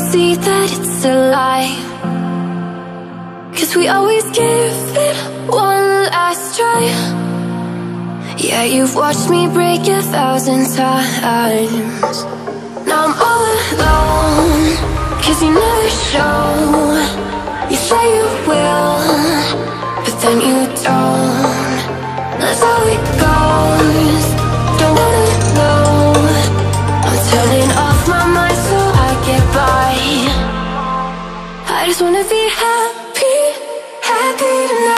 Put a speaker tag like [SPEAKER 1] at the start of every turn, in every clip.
[SPEAKER 1] see that it's a lie, 'cause we always give it one last try. Yeah, you've watched me break 1,000 times. Now I'm all alone, 'cause you never show. You say you will, but then you don't. That's how it goes. Don't wanna know. I'm turning off my mind so I get by. I just wanna be happy, happy tonight.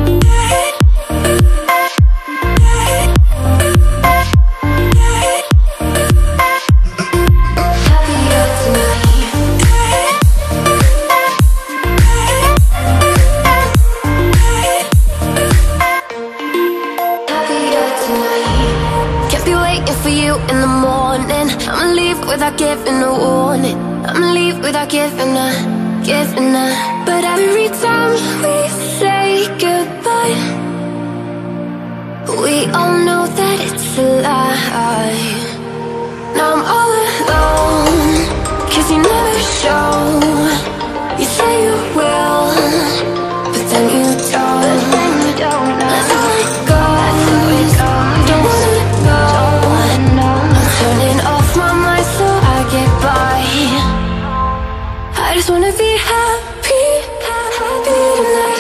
[SPEAKER 1] Without giving a warning, I'ma leave without giving a. But every time we say goodbye, we all know that it's a lie. Now I'm all alone, 'cause you never show. You say you will, but then you don't. That's how it goes. Don't wanna know. I'm turning off my mind so I get by. I just wanna be happy, happy tonight.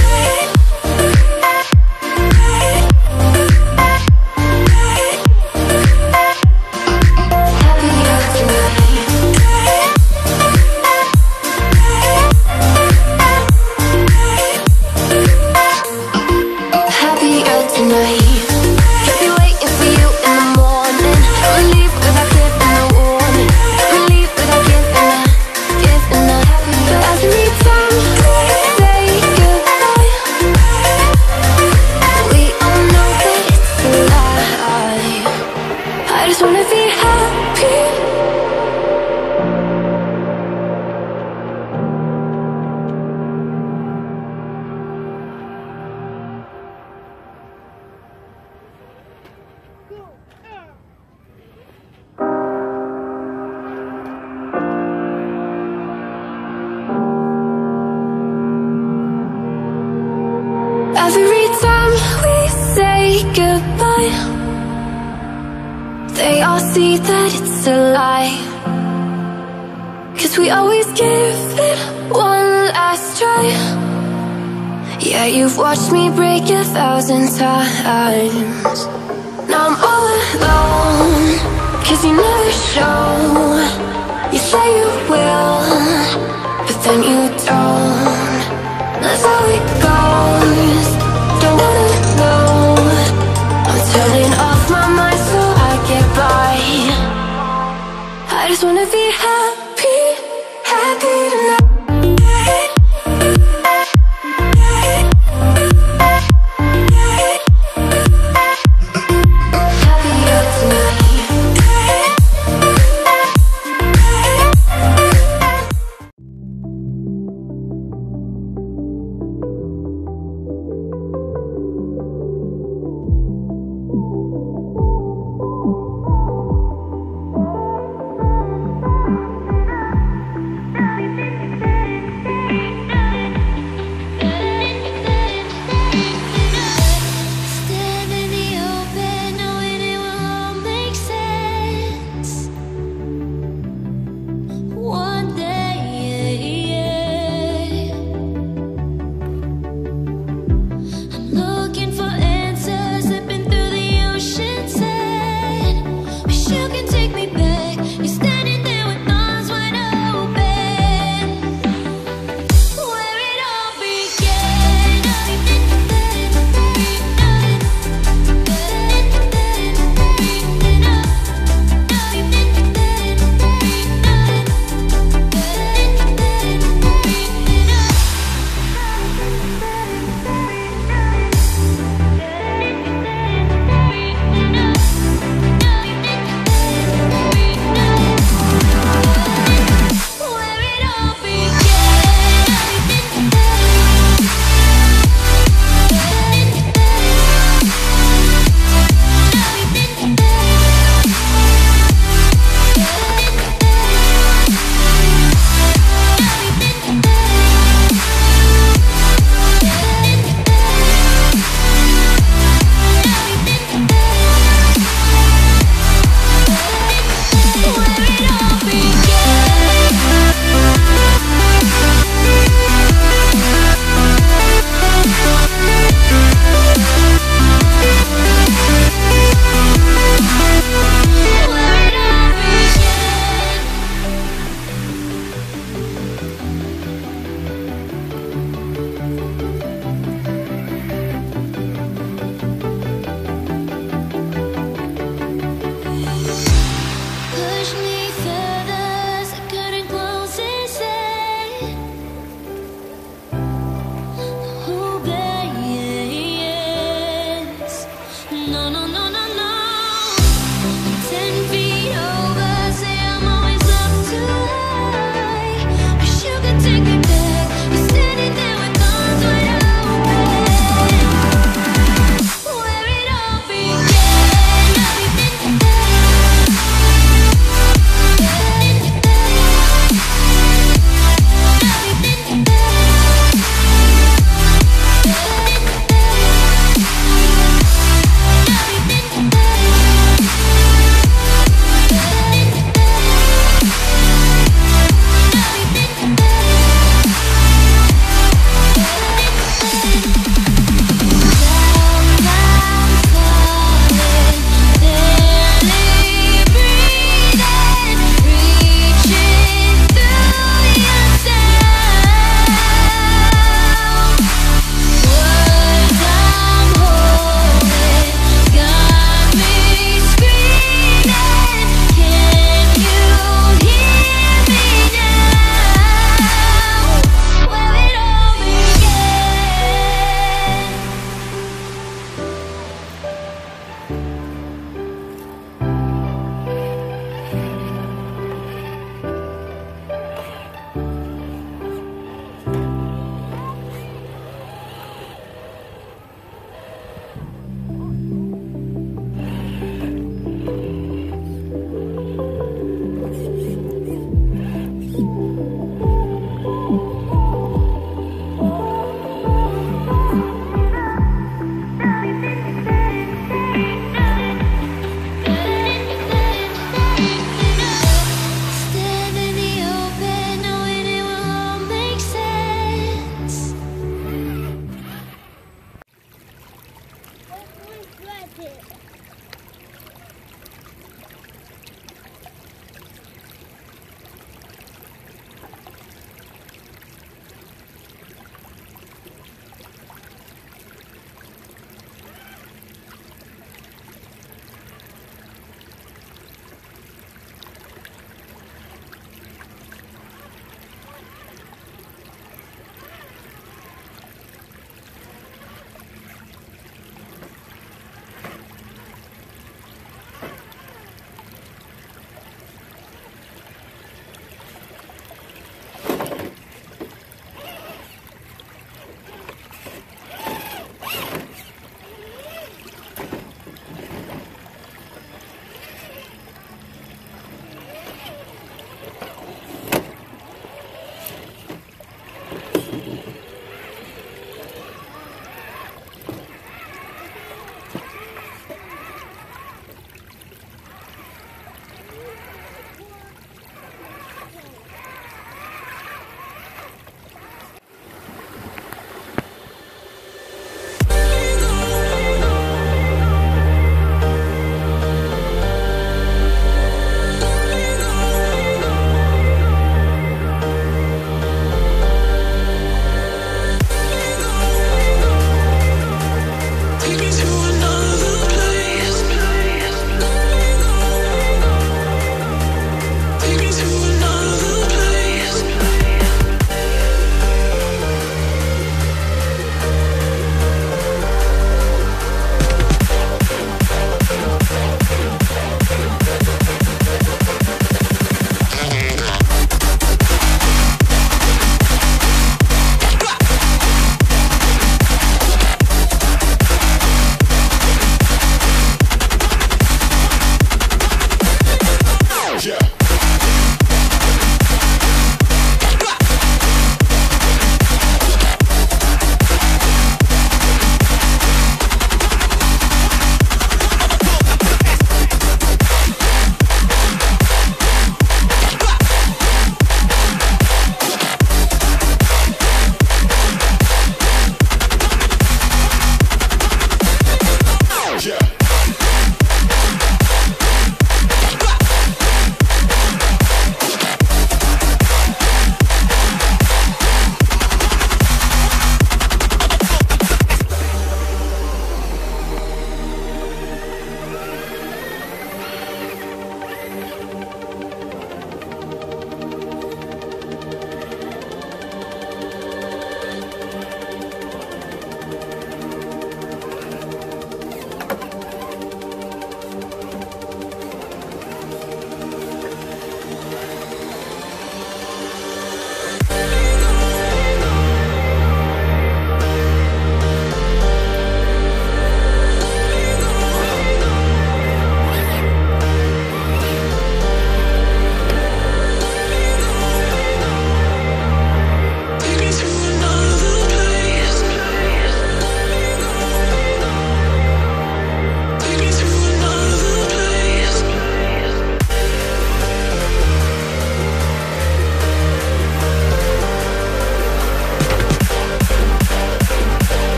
[SPEAKER 1] Every time we say goodbye, they all see that it's a lie, 'cause we always give it one last try. Yeah, you've watched me break 1,000 times. Now I'm all alone, 'cause you never show. You say you will, but then you don't. That's how it goes. Don't wanna know. I'm turning off my mind so I get by. I just wanna be happy.